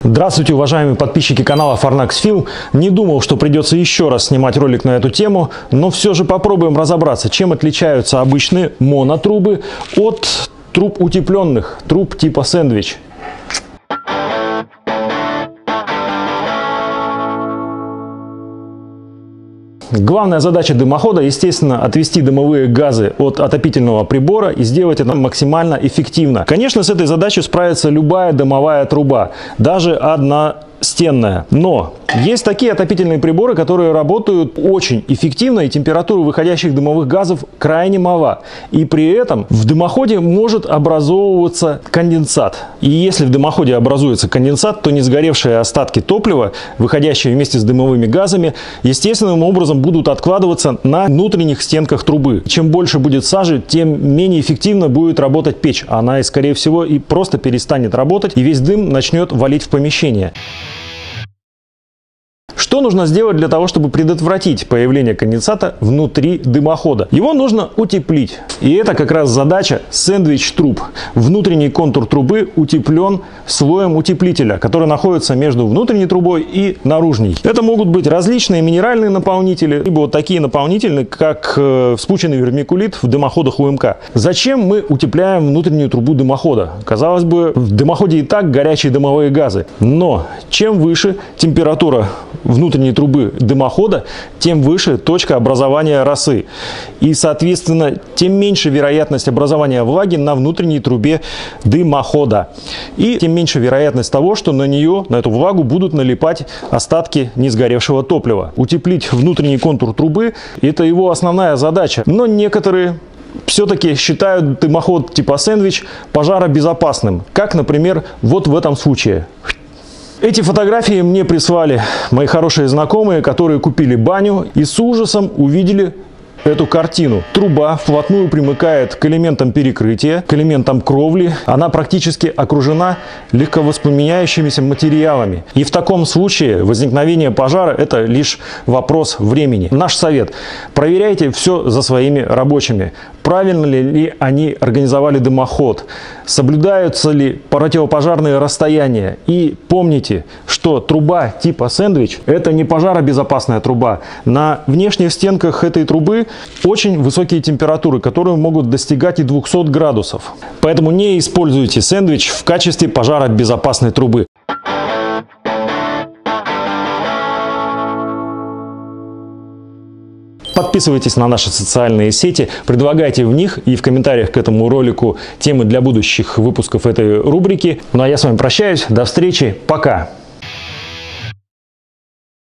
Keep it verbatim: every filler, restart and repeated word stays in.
Здравствуйте, уважаемые подписчики канала Farnax Film. Не думал, что придется еще раз снимать ролик на эту тему, но все же попробуем разобраться, чем отличаются обычные монотрубы от труб утепленных, труб типа сэндвич. Главная задача дымохода, естественно, отвести дымовые газы от отопительного прибора и сделать это максимально эффективно. Конечно, с этой задачей справится любая дымовая труба, даже одностенная. Но есть такие отопительные приборы, которые работают очень эффективно, и температура выходящих дымовых газов крайне мала. И при этом в дымоходе может образовываться конденсат. И если в дымоходе образуется конденсат, то не сгоревшие остатки топлива, выходящие вместе с дымовыми газами, естественным образом будут откладываться на внутренних стенках трубы. Чем больше будет сажи, тем менее эффективно будет работать печь. Она, скорее всего, и просто перестанет работать, и весь дым начнет валить в помещение. Что нужно сделать для того, чтобы предотвратить появление конденсата внутри дымохода? Его нужно утеплить. И это как раз задача сэндвич-труб. Внутренний контур трубы утеплен слоем утеплителя, который находится между внутренней трубой и наружней. Это могут быть различные минеральные наполнители, либо вот такие наполнители, как вспученный вермикулит в дымоходах У Эм Ка. Зачем мы утепляем внутреннюю трубу дымохода? Казалось бы, в дымоходе и так горячие дымовые газы. Но чем выше температура внутренней трубы дымохода, тем выше точка образования росы. И, соответственно, тем меньше вероятность образования влаги на внутренней трубе дымохода. И тем меньше вероятность того, что на нее, на эту влагу, будут налипать остатки несгоревшего топлива. Утеплить внутренний контур трубы – это его основная задача. Но некоторые все-таки считают дымоход типа сэндвич пожаробезопасным. Как, например, вот в этом случае. Эти фотографии мне прислали мои хорошие знакомые, которые купили баню и с ужасом увидели эту картину. Труба вплотную примыкает к элементам перекрытия, к элементам кровли. Она практически окружена легковоспламеняющимися материалами. И в таком случае возникновение пожара – это лишь вопрос времени. Наш совет – проверяйте все за своими рабочими. Правильно ли они организовали дымоход? Соблюдаются ли противопожарные расстояния? И помните, что труба типа сэндвич – это не пожаробезопасная труба. На внешних стенках этой трубы очень высокие температуры, которые могут достигать и двухсот градусов. Поэтому не используйте сэндвич в качестве пожаробезопасной трубы. Подписывайтесь на наши социальные сети, предлагайте в них и в комментариях к этому ролику темы для будущих выпусков этой рубрики. Ну а я с вами прощаюсь, до встречи, пока!